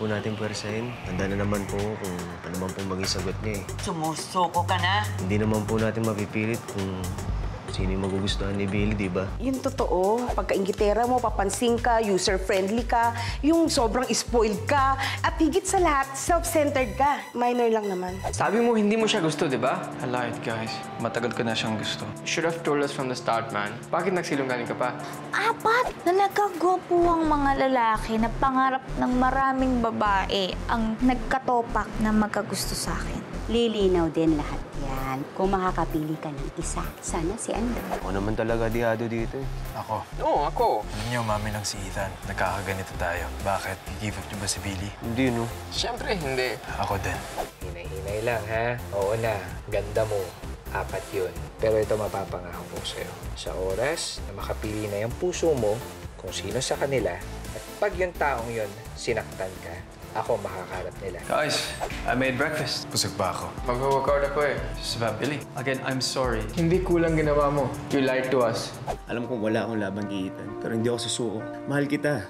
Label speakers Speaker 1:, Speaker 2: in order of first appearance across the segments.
Speaker 1: po natin puwersahin. Handa na naman po kung ano man pong maging sagot niya eh.
Speaker 2: Sumusuko ka na?
Speaker 1: Hindi naman po natin mapipilit kung sino yung magugustuhan ni Billy, di ba?
Speaker 3: Yung totoo, pagka-inggitera mo, papansin ka, user-friendly ka, yung sobrang spoiled ka, at higit sa lahat, self-centered ka. Minor lang naman.
Speaker 4: Sabi mo hindi mo siya gusto, di ba? I lied, guys. Matagal ko na siyang gusto. Should have told us from the start, man. Bakit nagsilungaling ka pa?
Speaker 5: Apat na nagkagwapuhang mga lalaki na pangarap ng maraming babae ang nagkatopak na magkagusto sa akin.
Speaker 6: Lilinaw din lahat yan. Kung makakapili ka ng isa, sana si Andrew.
Speaker 1: Ako naman talaga diado dito eh.
Speaker 7: Ako.
Speaker 4: Oo, ako.
Speaker 7: Alam niyo, mami lang si Ethan. Nagkakaganito tayo. Bakit? I-give up niyo ba si Billy?
Speaker 1: Hindi, no?
Speaker 4: Siyempre, hindi.
Speaker 7: Ako din.
Speaker 8: Hinay-hinay lang, ha? Oo na, ganda mo. 4 yun. Pero ito mapapangako ko sa'yo. Sa oras na makapili na yung puso mo kung sino sa kanila, at pag yung taong yun sinaktan ka, ako makakarap nila.
Speaker 4: Guys, I made breakfast.
Speaker 7: Pusog ba ako?
Speaker 4: Mag-workout ako eh. It's about Billy. Again, I'm sorry. Hindi kulang ginawa mo. You lied to us.
Speaker 1: Alam kong wala akong laban kay Ethan, pero hindi ako susuko. Mahal kita.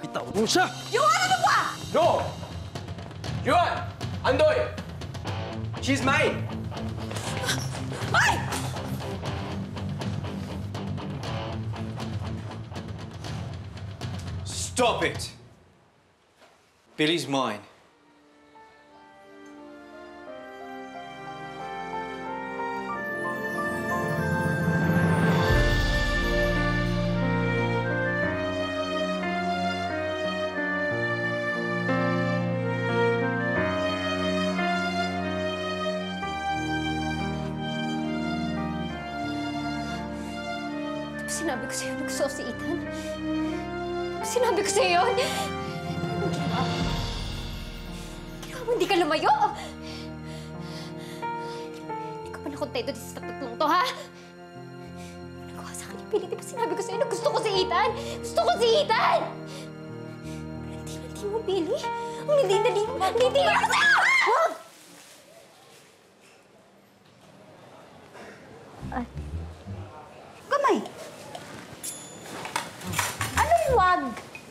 Speaker 4: No! Yuan! Andoy! She's mine!
Speaker 9: Stop it! Billy's mine.
Speaker 10: Sinabi ko sa'yo na gusto ko si Ethan. Sinabi ko sa'yo yun. Anong ginawa mo? Ginawa mo, hindi ka lumayo. Hindi ka pa nakontento dito sa tatlong to, ha? Nagawa sa akin yung pilit. Di ba sinabi ko sa'yo na gusto ko si Ethan? Gusto ko si Ethan! Hindi mo, Billy. Ang hindi mo. Hindi mo ako sa'yo! Wag!
Speaker 6: Kamay! Anong wag?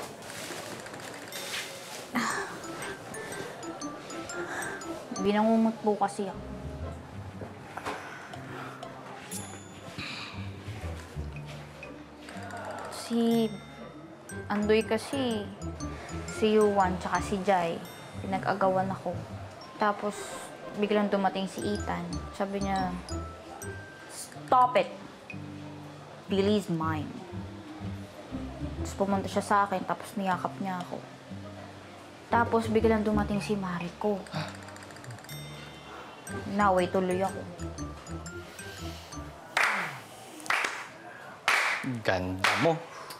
Speaker 5: Binangungot po kasi ako. Si Andoy kasi, si Yuan tsaka si Jai, pinag-agawan ako. Tapos, biglang dumating si Ethan. Sabi niya, "Stop it! Billy's mine." Tapos pumunta siya sa akin, tapos niyakap niya ako. Tapos biglang dumating si Mariko. Naway tuloy ako.
Speaker 9: Ganda mo.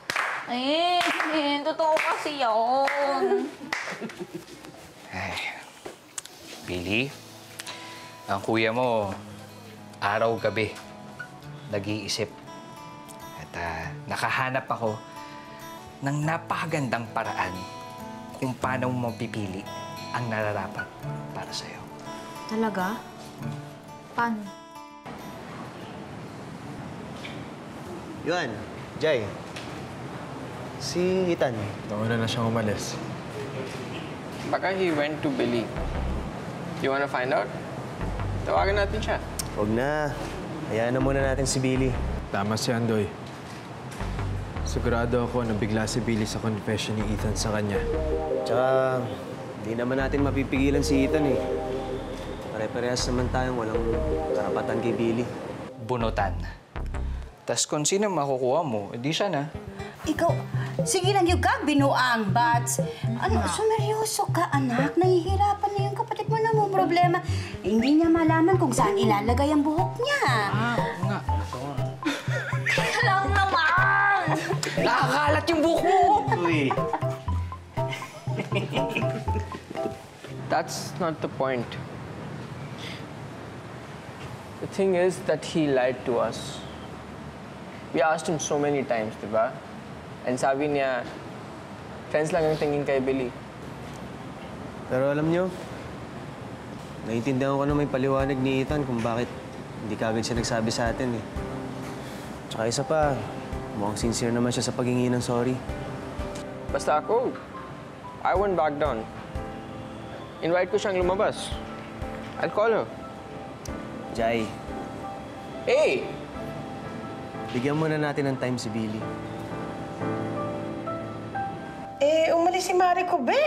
Speaker 5: Totoo kasi yun.
Speaker 9: Ay, Billy, ang kuya mo, araw-gabi, nag-iisip. At nakahanap ako ng napakagandang paraan kung paano mo mapipili ang nararapat para sa'yo.
Speaker 5: Talaga? Paano?
Speaker 1: Yuan, Jai. Si Ethan.
Speaker 7: Nauna na siyang umalis.
Speaker 4: Baka he went to Billy. You wanna find out? Tawagan natin siya.
Speaker 1: Huwag na. Hayaan na muna natin si Billy.
Speaker 7: Tama si Andoy. Sigurado ako na bigla si Billy sa confession ni Ethan sa kanya.
Speaker 1: Tsaka, hindi naman natin mapipigilan si Ethan eh. Pare-parehas naman tayong walang karapatan kay Billy.
Speaker 9: Bunutan. Tas kung sino makukuha mo, edi siya na.
Speaker 6: Ikaw, sige lang yung ka, binuang, but ano, sumeryoso ka, anak. Nahihirapan na yung kapatid mo na mo problema. Eh, hindi niya malaman kung saan ilalagay ang buhok niya.
Speaker 9: Oo nga.
Speaker 5: Alam naman!
Speaker 9: Nakakalat yung buhok mo!
Speaker 1: Uy.
Speaker 4: That's not the point. The thing is that he lied to us. We asked him so many times, di ba? And sabi niya, friends lang ang tingin kay Billy.
Speaker 1: Pero alam nyo, naiintindihan ko na may paliwanag ni Ethan kung bakit hindi kagad siya nagsabi sa atin eh. Tsaka isa pa, mukhang sincere naman siya sa paghingi ng sorry.
Speaker 4: Basta ako, I won't back down. invite ko siyang lumabas. I'll call her.
Speaker 1: Jai,
Speaker 4: Hey!
Speaker 1: bigyan muna natin ng time si Billy.
Speaker 3: Umalis si Mariko, be.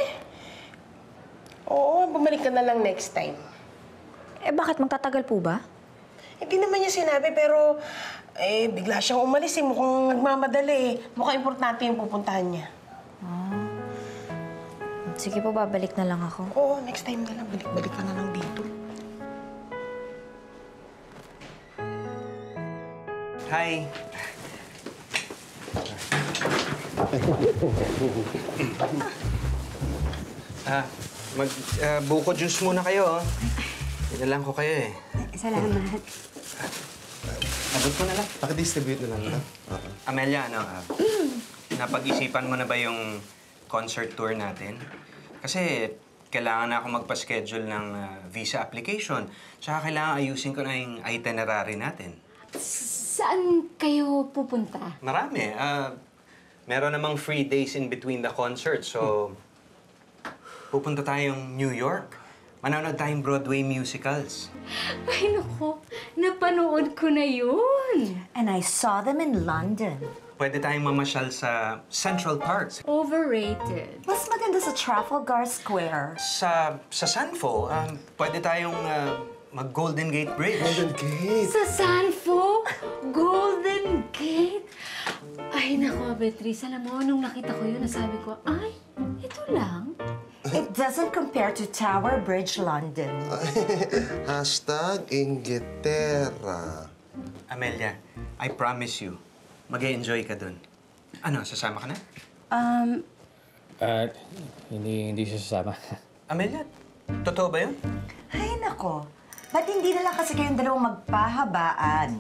Speaker 3: Oo, bumalik ka na lang next time.
Speaker 5: Bakit? Magtatagal po ba?
Speaker 3: Hindi naman niya sinabi, pero bigla siyang umalis eh. Mukhang nagmamadali eh. Mukhang importante yung pupuntahan niya.
Speaker 5: Sige po, babalik na lang ako.
Speaker 3: Oo, next time na lang. Balik ka na lang dito.
Speaker 1: Hi.
Speaker 9: Buko juice muna kayo, oh. Pinalang ko kayo, eh.
Speaker 6: Salamat.
Speaker 9: Abot ko na lang.
Speaker 2: Paki-distribute na lang.
Speaker 9: Amelia, napag-isipan mo na ba yung concert tour natin? Kasi kailangan na ako magpa-schedule ng visa application. Tsaka kailangan ayusin ko na yung itinerary natin.
Speaker 10: Saan kayo pupunta?
Speaker 9: Marami. Meron namang free days in between the concerts, so pupunta tayong New York. Manonood tayong Broadway musicals.
Speaker 10: Ay, naku. Napanood ko na yun.
Speaker 6: And I saw them in London.
Speaker 9: Pwede tayong mamasyal sa Central Park.
Speaker 10: Overrated.
Speaker 6: Mas maganda sa Trafalgar Square.
Speaker 9: Sa Sanfo, pwede tayong mag-Golden Gate Bridge.
Speaker 2: Golden Gate!
Speaker 10: Sa Sanfo? Golden Gate? Ay, naku, Beatrice. Alam mo, nung nakita ko yun, nasabi ko, ay, ito lang.
Speaker 6: It doesn't compare to Tower Bridge, London.
Speaker 2: Hashtag Inglaterra.
Speaker 9: Amelia, I promise you, mag-e-enjoy ka dun. Ano, sasama ka na?
Speaker 8: Hindi siya sasama.
Speaker 9: Amelia, totoo ba yun?
Speaker 6: Ay, nako. Ba't hindi na lang kasi kayong dalawang magpahabaan?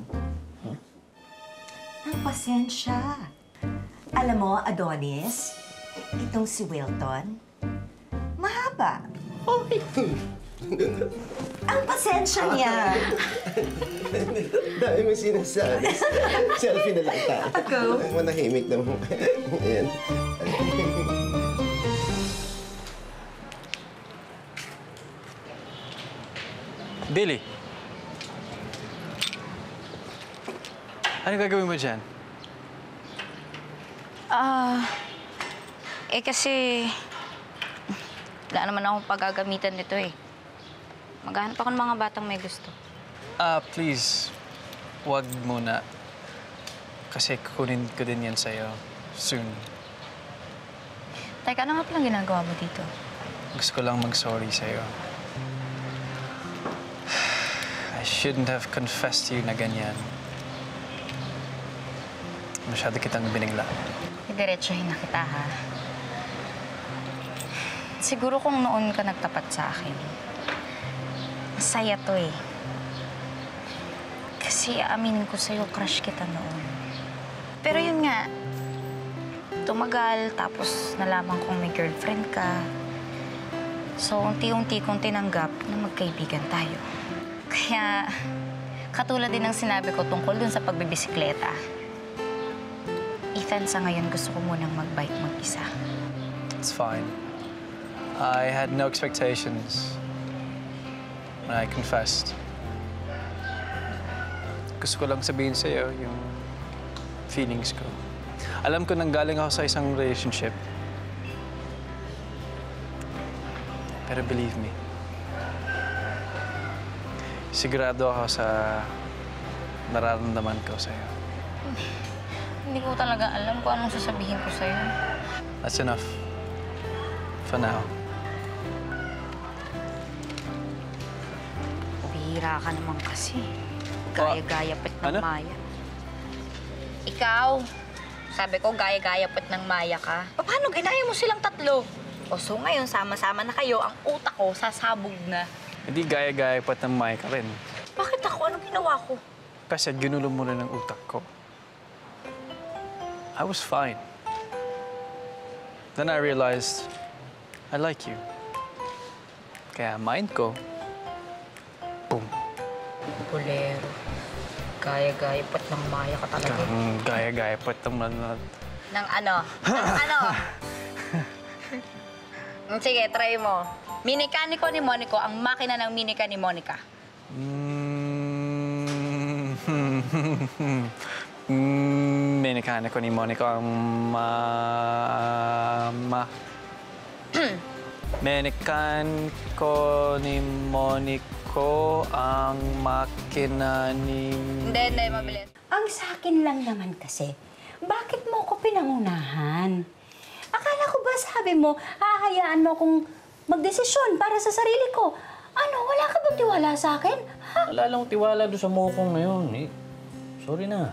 Speaker 6: Ang pasensya. Alam mo, Adonis, itong si Wilton, mahaba. Ang pasensya niya.
Speaker 2: Dami mo sinasabi. Selfie na lang tayo.
Speaker 6: Ako?
Speaker 2: Manahimik na mo. Ayan.
Speaker 7: Billy! Ano gagawin mo dyan?
Speaker 5: Kasi wala naman akong paggagamitan nito eh. Maghahanap ako ng mga batang may gusto.
Speaker 7: Please, wag muna. Kasi kukunin ko din yan sa'yo soon.
Speaker 5: Teka, ano nga palang ginagawa mo dito?
Speaker 7: Gusto ko lang mag-sorry sa'yo. I shouldn't have confessed to you na ganyan. Masyado kitang binigla.
Speaker 5: Diretsuhin na kita, ha? Siguro kung noon ka nagtapat sa akin, masaya to eh. Kasi aminin ko sa'yo, crush kita noon. Pero yun nga, tumagal, tapos nalaman kong may girlfriend ka. So, unti-unti kong tinanggap na magkaibigan tayo. Kaya, katulad din ng sinabi ko tungkol dun sa pagbibisikleta. Ethan, sa ngayon gusto ko munang mag-bike mag-isa.
Speaker 7: It's fine. I had no expectations when I confessed. Gusto ko lang sabihin sa'yo yung feelings ko. Alam ko nang galing ako sa isang relationship. Pero believe me, sigurado ako sa nararamdaman ko sa'yo.
Speaker 5: Hindi ko talaga alam kung anong sasabihin ko sa'yo.
Speaker 7: That's enough. For now.
Speaker 5: Bihira ka naman kasi. Gaya-gaya pet ng
Speaker 7: Ano?
Speaker 5: Maya. Ikaw, sabi ko gaya-gaya pet ng Maya ka. Paano ginaya mo silang tatlo? O so ngayon, sama-sama na kayo, ang utak ko sasabog na.
Speaker 7: Hindi gaya-gaya pat ng mic ka rin.
Speaker 5: Bakit ako? Anong ginawa ko?
Speaker 7: Kasi ginulo mo na ng utak ko. I was fine. Then I realized I like you. Kaya mind ko, boom.
Speaker 5: Bolero. Gaya-gaya pet ng Maya ka talaga.
Speaker 7: Gaya-gaya pat ng
Speaker 5: Nang ano? Nang ano? Sige, try mo.
Speaker 6: Minikaniko ni Monico ang makina ng minika ni Monica.
Speaker 7: Minikaniko ni Monica ang Minikaniko ni Monico ang makina ni...
Speaker 6: Hindi, mabilis. Ang sa akin lang naman kasi, bakit mo ko pinangunahan? Akala ko ba sabi mo, hahayaan mo akong magdesisyon para sa sarili ko? Ano, wala ka bang tiwala sa akin? Ha?
Speaker 11: Wala lang tiwala doon sa mukong na yun. Eh, sorry na.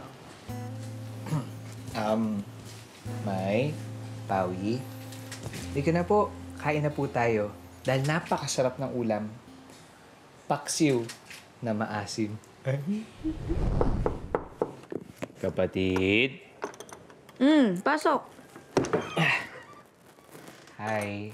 Speaker 8: May, Pawi, hindi na po. Kain na po tayo. Dahil napakasarap ng ulam. Paksiw na maasim.
Speaker 11: Kapatid.
Speaker 5: Pasok.
Speaker 8: Hi.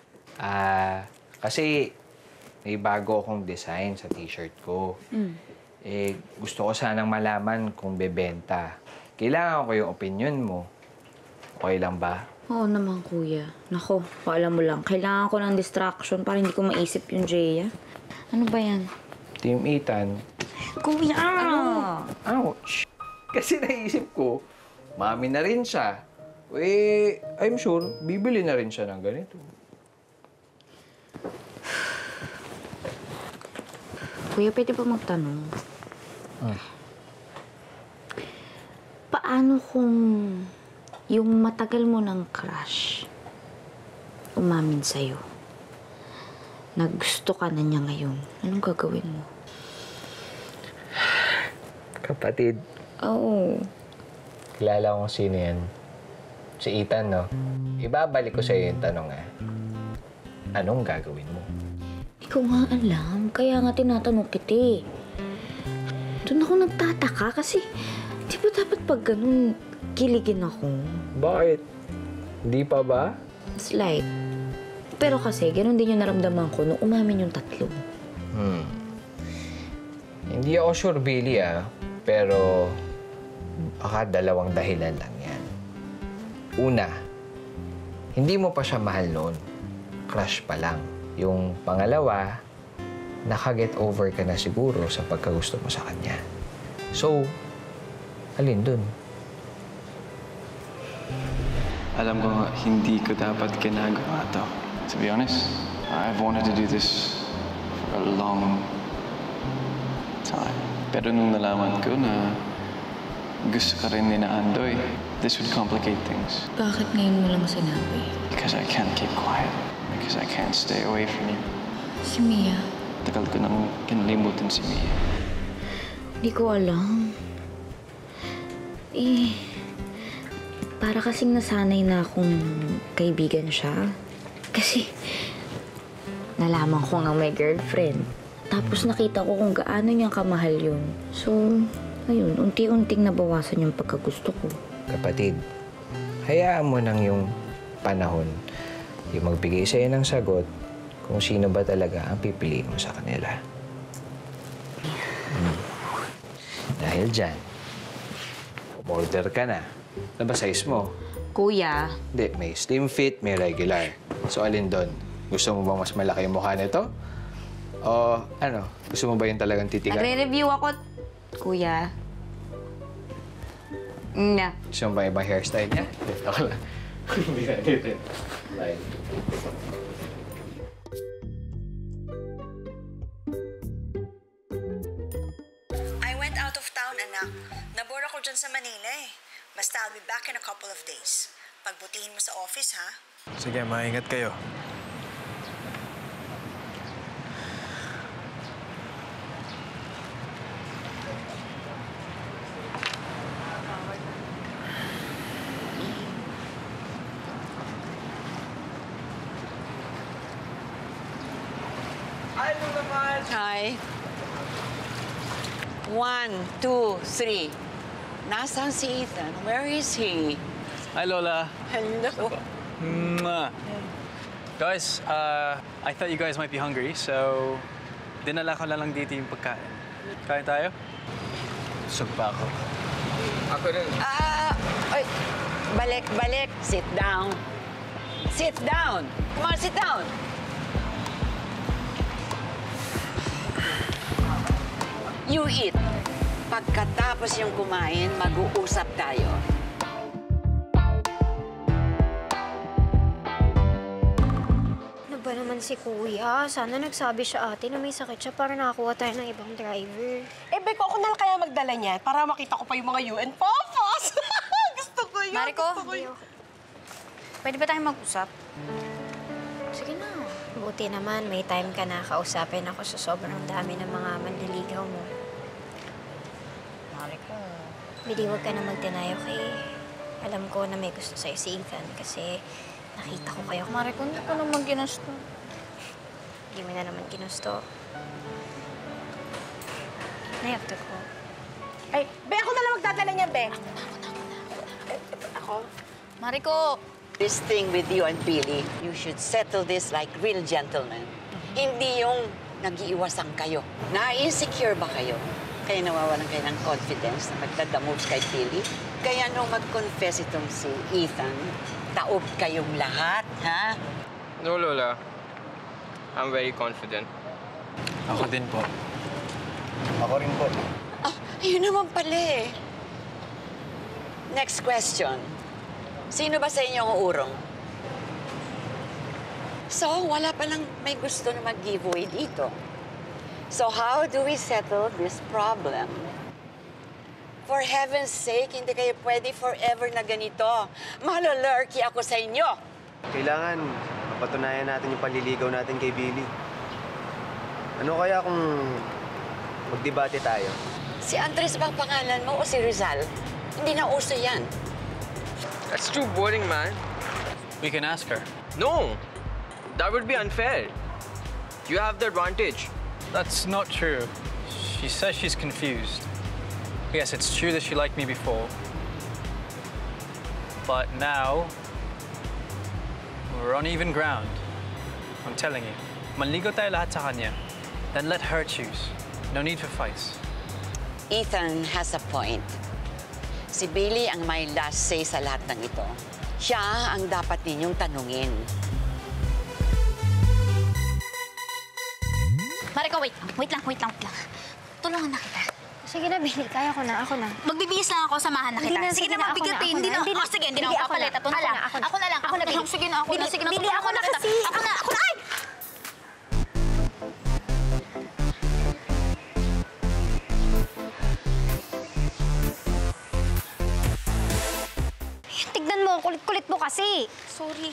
Speaker 8: Kasi may bago akong design sa t-shirt ko. Eh, gusto ko sanang malaman kung bebenta. Kailangan ko yung opinion mo. Okay lang ba?
Speaker 5: Oo naman, kuya. Nako, alam mo lang, kailangan ko ng distraction para hindi ko maisip yung Jaya. Ano ba yan?
Speaker 8: Team Ethan.
Speaker 5: Kuya!
Speaker 8: Ouch! Kasi naisip ko, mami na rin siya. Eh, I'm sure, bibili na rin siya ng ganito.
Speaker 5: Kuya, pwede ba magtanong? Paano kung yung matagal mo ng crush umamin sa'yo? Nagusto ka na niya ngayon. Anong gagawin mo?
Speaker 8: Kapatid.
Speaker 5: Oo.
Speaker 8: Kilala ko sino yan. Si Ethan, no? Ibabalik ko sa'yo yung tanong, Anong gagawin mo?
Speaker 5: Ikaw nga alam. Kaya nga tinatanong kita eh. Doon ako nagtataka kasi di ba dapat pag ganun kiligin ako?
Speaker 8: Bakit? Hindi pa ba?
Speaker 5: Slight. Pero kasi ganun din yung naramdaman ko nung umamin yung tatlo.
Speaker 8: Hindi ako sure, Billy, Pero baka dalawang dahilan lang yan. Una, hindi mo pa siya mahal noon. Crush pa lang. Yung pangalawa, nakaget over ka na siguro sa pagkagusto mo sa kanya. So, alin dun?
Speaker 7: Alam ko nga, hindi ko dapat ginagawa to. To be honest, I've wanted to do this for a long time. Pero nung nalaman ko na gusto ka rin ni na Andoy, this would complicate things.
Speaker 5: Bakit ngayon mo lang sinabi?
Speaker 7: Because I can't keep quiet. Because I can't stay away from you.
Speaker 5: Si Mia?
Speaker 7: Tagal ko nang kinalimutan si Mia.
Speaker 5: Hindi ko alam. Para kasing nasanay na akong kaibigan siya. Kasi nalaman ko nga may girlfriend. Tapos nakita ko kung gaano niyang kamahal yun. So, ayun, unti-unting nabawasan yung pagkagusto ko.
Speaker 8: Kapatid, hayaan mo nang yung panahon yung magbigay sa'yo ng sagot kung sino ba talaga ang pipiliin mo sa kanila. Dahil dyan, order ka na. Ano ba size mo?
Speaker 6: Kuya.
Speaker 8: Hindi, may slim fit, may regular. So, alin doon? Gusto mo bang mas malaki yung mukha nito? O, gusto mo ba yung talagang titigan?
Speaker 6: Nagre-review ako, kuya. Na.
Speaker 8: Gusto mo ba ibang hairstyle niya? Ako lang. Hindi na dito. Bye.
Speaker 12: I went out of town, anak. Nabore ako dyan sa Manila eh. Basta I'll be back in a couple of days. Pagbutihin mo sa office, ha?
Speaker 1: Sige, maingat kayo.
Speaker 13: Hi. 1, 2, 3. Nasaan si Ethan? Where is he?
Speaker 7: Hi, Lola.
Speaker 13: Hello.
Speaker 7: Mwah. Guys, I thought you guys might be hungry, so dinala ko na lang dito yung pagkain. Kain tayo? Busog pa ako.
Speaker 8: Ako rin.
Speaker 13: Oy, balik. Sit down. Sit down. Come on, sit down. You eat. Pagkatapos yung kumain, mag-uusap tayo.
Speaker 10: Ano ba naman si Kuya? Sana nagsabi siya ate na may sakit siya para nakakuha tayo ng ibang driver.
Speaker 3: Eh, Beko, ako na lang kaya magdala niya para makita ko pa yung mga UN Papas. Gusto ko yun.
Speaker 5: Mariko,
Speaker 3: Gusto ko yun.
Speaker 5: pwede ba tayong mag-usap?
Speaker 10: Sige na. Buti naman, may time ka na kausapin ako sa sobrang dami ng mga manliligaw mo.
Speaker 5: Mariko.
Speaker 10: Bili, huwag ka na mag-deny, okay? Alam ko na may gusto sa'yo si Ethan kasi nakita ko kayo.
Speaker 5: Mariko, hindi ko naman ginusto.
Speaker 10: Hindi mo na naman ginusto. I have to go.
Speaker 3: Ay, Be, ako na lang magdadala niya, Be. Ako?
Speaker 5: Mariko!
Speaker 13: This thing with you and Billy, you should settle this like real gentlemen. Hindi yung nag-iiwasan kayo. Na-insecure ba kayo? Kaya nawawalan kayo ng confidence na magdadamove kay Billy? Kaya nung mag-confess itong si Ethan, taob kayong lahat, ha?
Speaker 4: No, Lola. I'm very confident.
Speaker 1: Ako din po. Ako rin po.
Speaker 13: Ah, ayun naman pala eh. Next question. Sino ba sa inyo ang urong? So, wala palang may gusto na mag-giveaway dito. So, how do we settle this problem? For heaven's sake, hindi kayo pwede forever na ganito. Malalurky ako sa inyo.
Speaker 1: Kailangan mapatunayan natin yung panliligaw natin kay Billy. Ano kaya kung magdebate tayo?
Speaker 13: Si Andres bang pangalan mo o si Rizal? Hindi na uso yan.
Speaker 4: That's too boring, man.
Speaker 11: We can ask her.
Speaker 4: No! That would be unfair. You have the advantage.
Speaker 11: That's not true. She says she's confused. Yes, it's true that she liked me before. But now, we're on even ground. I'm telling you. Manligo tayo lahat sa kanya. Then let her choose. No need for fights.
Speaker 13: Ethan has a point. Si Billy ang may last say sa lahat ng ito. Siya ang dapat ninyong tanungin.
Speaker 5: Mariko, wait lang. Tulungan na kita.
Speaker 10: Sige na, Billy. Kaya ko na. Ako na.
Speaker 5: Magbibihis lang ako, samahan na kita. Sige na, magbigat eh. Hindi na. Sige, hindi na ako papalit. Ako na lang. Ako na lang. Sige na, ako na. Sige na,
Speaker 10: Billy, ako na kasi.
Speaker 5: Ako na. Ay!
Speaker 10: Tignan mo, kulit-kulit mo kasi. Sorry.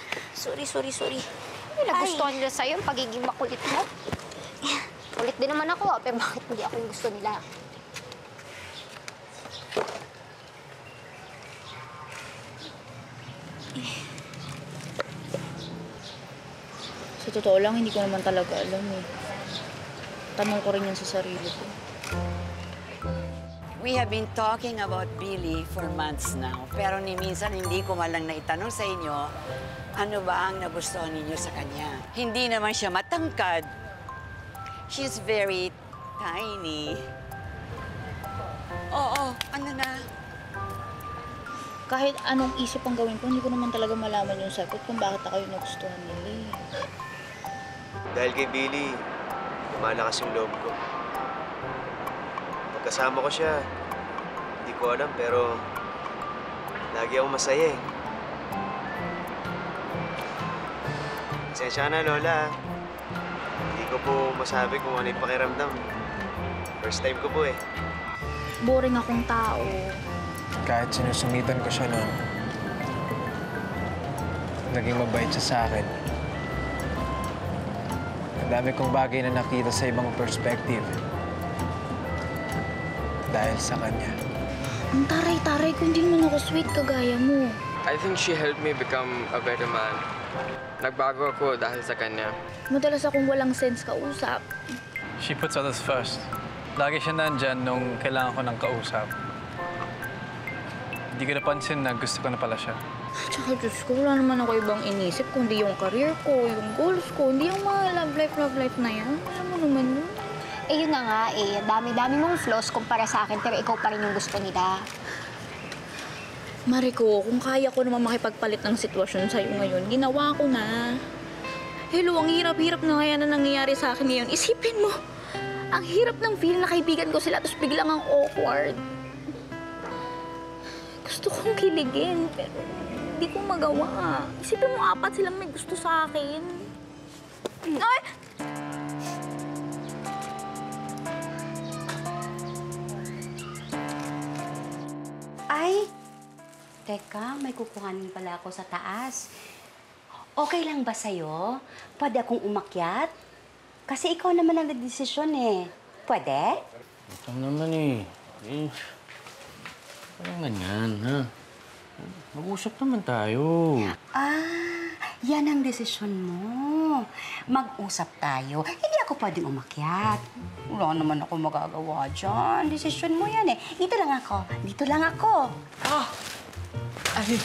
Speaker 10: Hindi nagustuhan nila sa'yo yung pagiging makulit mo. Kulit din naman ako, pero bakit hindi ako yung gusto nila?
Speaker 5: Sa totoo lang, hindi ko naman talaga alam eh. Tanong ko rin yan sa sarili ko.
Speaker 13: We have been talking about Billy for months now. Pero ni minsan hindi ko malang naitanong sa inyo, ano ba ang nagustuhan ninyo sa kanya? Hindi naman siya matangkad. She's very tiny. Oo, ano na?
Speaker 5: Kahit anong isip ang gawin ko, hindi ko naman talaga malaman yung sagot kung bakit ako yung nagustuhan nila eh.
Speaker 1: Dahil kay Billy, lumalakas yung loob ko. Pagkasama ko siya, hindi ko alam, pero lagi akong masaya eh. Pasensya na, Lola. Hindi ko po masabi kung ano yung pakiramdam. First time ko po eh.
Speaker 5: Boring akong tao.
Speaker 1: Kahit sinusungitan ko siya noon, naging mabait siya sa akin. Ang dami kong bagay na nakita sa ibang perspective. Dahil sa kanya.
Speaker 5: Ang taray-taray ko, hindi naman ako sweet kagaya mo.
Speaker 4: I think she helped me become a better man. Nagbago ako dahil sa kanya.
Speaker 5: Madalas akong walang sense kausap.
Speaker 11: She puts others first. Lagi siya nandyan nung kailangan ko ng kausap. Hindi ko napansin na gusto ko na pala siya.
Speaker 5: Tsaka, Diyos ko, wala naman ako ibang inisip kundi yung career ko, yung goals ko, hindi yung mga love life na yan. Alam mo naman yun.
Speaker 10: Eh, yun na nga eh. Dami-dami mong flaws kumpara sa akin, pero ikaw pa rin yung gusto nila.
Speaker 5: Mariko, kung kaya ko naman makipagpalit ng sitwasyon sa'yo ngayon, ginawa ko na. Hello, ang hirap-hirap na kaya na nangyayari sa akin ngayon. Isipin mo, Ang hirap ng feel na kaibigan ko sila, tapos biglang ang awkward. Gusto kong kiligin, pero hindi ko magawa. Isipin mo, 4 silang may gusto sa akin. Ay!
Speaker 6: Ay! Teka, may kukuhanin pala ako sa taas. Okay lang ba sa'yo? Pwede akong umakyat? Kasi ikaw naman ang nagdesisyon eh. Pwede?
Speaker 14: Ito naman eh. Parang ganyan, ha? Mag-usap naman tayo.
Speaker 6: Ah, yan ang desisyon mo. Mag-usap tayo. Hindi ako pwedeng umakyat. Wala naman ako magagawa dyan. Desisyon mo yan eh. Dito lang ako. Dito lang ako.
Speaker 8: Ah! Ay!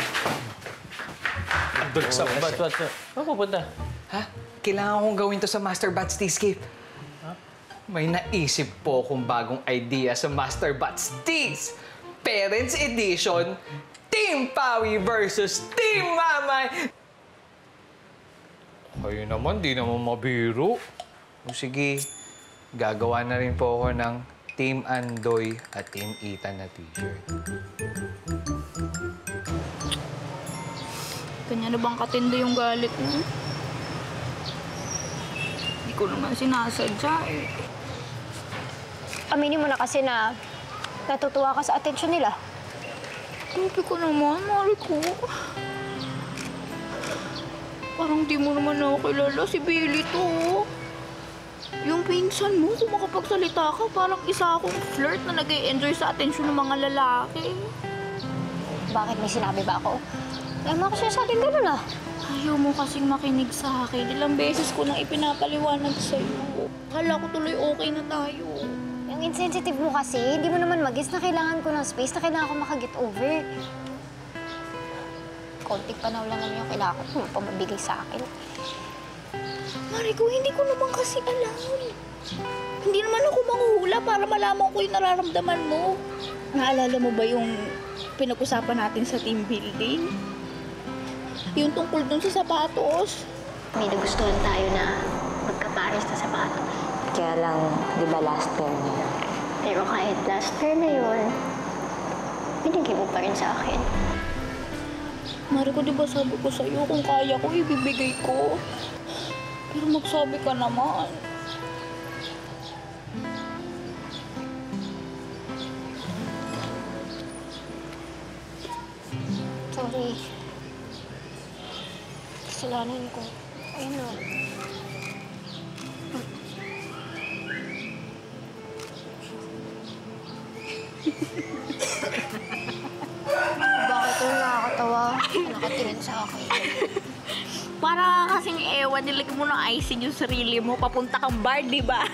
Speaker 8: Dulce sa
Speaker 14: Ba't? Saan pupunta?
Speaker 8: Ha? Kailangan kong gawin to sa Master Bats Teascape. May naisip po akong bagong idea sa Master Bats Teas. Parents Edition, Team Pawi versus Team Mamay. Kayo naman, di naman mabiro. O sige, gagawa na rin po ako ng Team Andoy at Team Ethan na t-shirt.
Speaker 5: Kanya na bang katindi yung galit mo? Hindi ko naman sinasadya eh.
Speaker 10: Aminin mo na kasi na natutuwa ka sa atensyon nila.
Speaker 5: Grabe ko naman, mahal ko. Parang di mo naman ako kilala si Billy to. Yung pinsan mo, kung makapagsalita ka, parang isa akong flirt na nag-i-enjoy sa atensyon ng mga lalaki.
Speaker 10: Bakit may sinabi ba ako? Alam mo ako sinasabing gano'n ah.
Speaker 5: Ayaw mo kasing makinig sa akin. Ilang beses ko nang ipinapaliwanag sa'yo. Akala ko tuloy okay na tayo.
Speaker 10: Yung insensitive mo kasi, hindi mo naman mag-guess na kailangan ko ng space, na kailangan ko makaget over. Konting panahon lang naman yung kailangan ko pa mabigay sa akin.
Speaker 5: Mariko, hindi ko naman kasi alam. Hindi naman ako manghuhula para malaman ko yung nararamdaman mo. Naalala mo ba yung pinag-usapan natin sa team building? Yung tungkol dun sa sapatos.
Speaker 10: May nagustuhan tayo na magkapares na sapatos. Kaya lang, di ba last pair na yun? Pero kahit last pair na yun, binigay mo pa rin sa akin.
Speaker 5: Mariko, di ba sabi ko sa'yo, kung kaya ko, ibibigay ko. Pero magsabi ka naman.
Speaker 10: Sorry. Kasalanan ko. Ayun o. Bakit ito nakakatawa? Nakatingin sa akin.
Speaker 5: Para kasing ewan, nilagay mo ng icing yung sarili mo, papunta kang bar, di ba?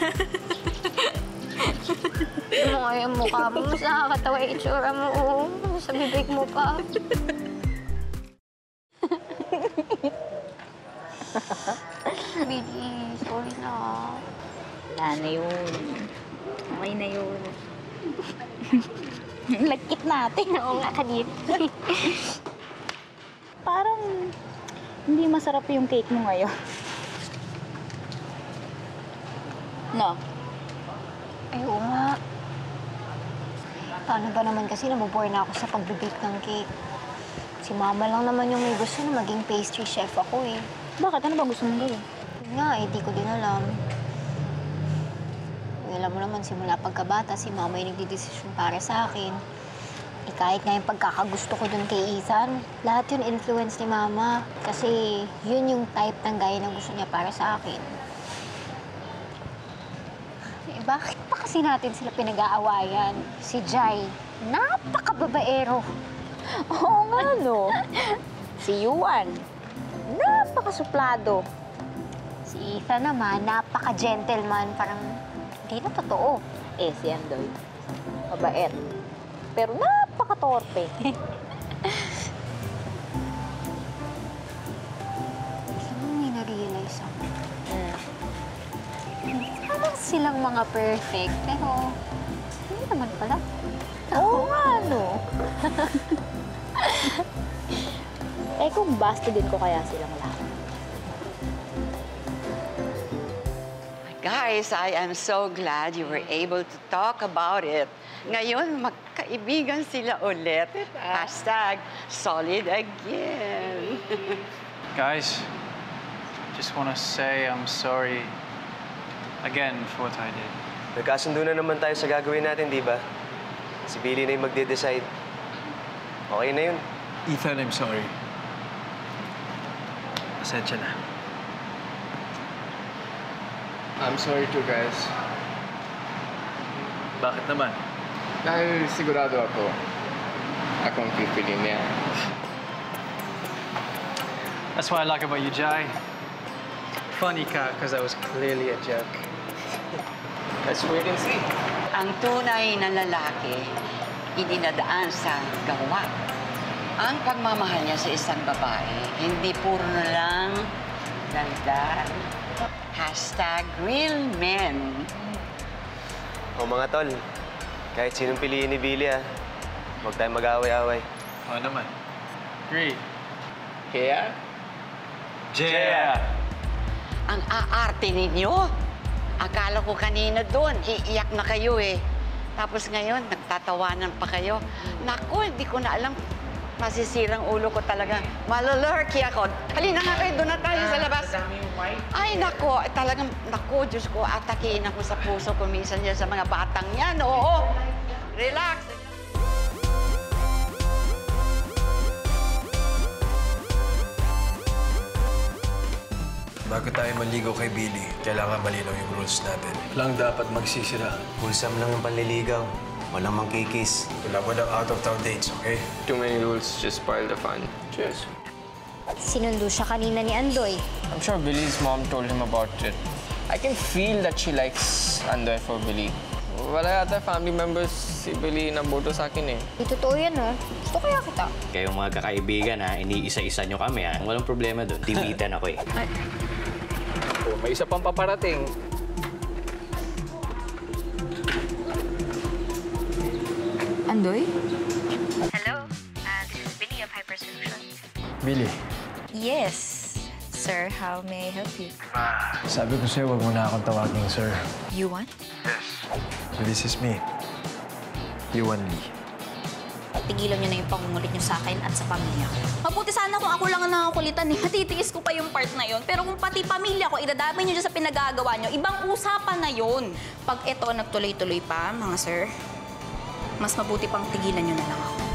Speaker 10: Ano nga yung mukha mo? Mas nakakatawa yung itsura mo. Sa bibig mo pa. Billy, sorry na.
Speaker 5: Wala na yun. Okay na yun. Lagkit natin.
Speaker 10: Oo nga, kanina.
Speaker 5: Parang hindi masarap yung cake mo ngayon. No?
Speaker 10: Ay, oo nga. Paano ba naman kasi nabobore na ako sa pag-bake ng cake? Si Mama lang naman yung may gusto na maging pastry chef ako eh.
Speaker 5: Bakit? Ano ba gusto mong gawin?
Speaker 10: Yun nga, di ko din alam. Alam mo naman, simula pagkabata, si Mama yung nagdidesisyon para sa akin. Eh, kahit nga yung pagkakagusto ko dun kay Ethan, lahat yun influence ni Mama. Kasi yun yung type ng guy na gusto niya para sa akin. Eh, bakit pa kasi natin sila pinag-aawayan? Si Jai, napakababaero.
Speaker 5: Oo nga, no? Si Yuan, napakasuplado.
Speaker 10: Si Ethan naman, napaka-gentleman. Parang hindi na totoo.
Speaker 5: Eh, si Andoy, mabait. Pero napaka-torpe.
Speaker 10: Alam mo, may na-realize ako. Parang silang mga perfect, pero hindi naman pala.
Speaker 5: Oo nga, no? Eh, kung basta din ko kaya silang lahat.
Speaker 13: Guys, I am so glad you were able to talk about it. Ngayon, magkaibigan sila ulit. Hashtag solid again.
Speaker 11: Guys, just want to say I'm sorry again for what I did.
Speaker 1: Nagkasundo na naman tayo sa gagawin natin, di ba? Si Billy na yung magde-decide. Okay na yun.
Speaker 11: Ethan, I'm sorry. Pasensya na.
Speaker 7: I'm sorry too, guys.
Speaker 11: Bakit naman?
Speaker 7: Dahil sigurado akong pipili niya.
Speaker 11: That's what I like about you, Jai. Funny ka, because I was clearly a joke.
Speaker 9: Let's wait and see.
Speaker 13: Ang tunay na lalaki, idinadaan sa gawa. Ang pagmamahal niya sa isang babae, hindi puro na lang ganda. Hashtag real men.
Speaker 1: O mga tol, kahit sinong piliin ni Billy, huwag tayong mag-away-away.
Speaker 11: Oo naman. Agree.
Speaker 7: Kaya?
Speaker 11: Yeah!
Speaker 13: Ang aarte ninyo. Akala ko kanina doon, iiyak na kayo eh. Tapos ngayon, nagtatawanan pa kayo. Naku, hindi ko na alam. Masisirang ulo ko talaga. Malalurky ako. Halina nga kayo, doon na tayo sa labas. Ay, naku, talagang, naku, Diyos ko, atakiin ako sa puso ko minsan yan sa mga batang yan. Oo, relax.
Speaker 15: Bago tayo maligaw kay Billy, kailangan malinaw yung rules natin.
Speaker 11: Lang dapat magsisira.
Speaker 1: Wholesome lang yung panliligaw. Walang mangkikis.
Speaker 15: Walang out-of-town dates, okay?
Speaker 7: Too many rules just spoil the fun. Cheers.
Speaker 10: Sinundo siya kanina ni Andoy.
Speaker 4: I'm sure Billy's mom told him about it. I can feel that she likes Andoy for Billy. Wala yata family members si Billy na boto sa akin eh.
Speaker 10: Di totoo yan, no? Gusto kaya kita.
Speaker 14: Kayong mga kakaibigan, iniisa-isa nyo kami, Walang problema doon. Timitan ako eh.
Speaker 8: Oh, may isa pang paparating.
Speaker 5: Andoy?
Speaker 12: Hello, this is Billy of Hyper Solutions.
Speaker 11: Billy,
Speaker 10: Yes. Sir, how may I help you?
Speaker 15: Sabi ko sa'yo, huwag mo na akong tawagin, sir.
Speaker 10: Yuan?
Speaker 15: So this is me, Yuan Lee.
Speaker 10: Tigilan niyo na yung pangungulit niyo sa akin at sa pamilya ko. Mabuti sana kung ako lang ang nangakulitan eh. Matitiis ko pa yung part na yon. Pero kung pati pamilya ko, idadamay niyo dyan sa pinagagawa niyo, ibang usapan na yon. Pag ito nagtuloy-tuloy pa, mga sir, mas mabuti pang tigilan niyo na lang ako.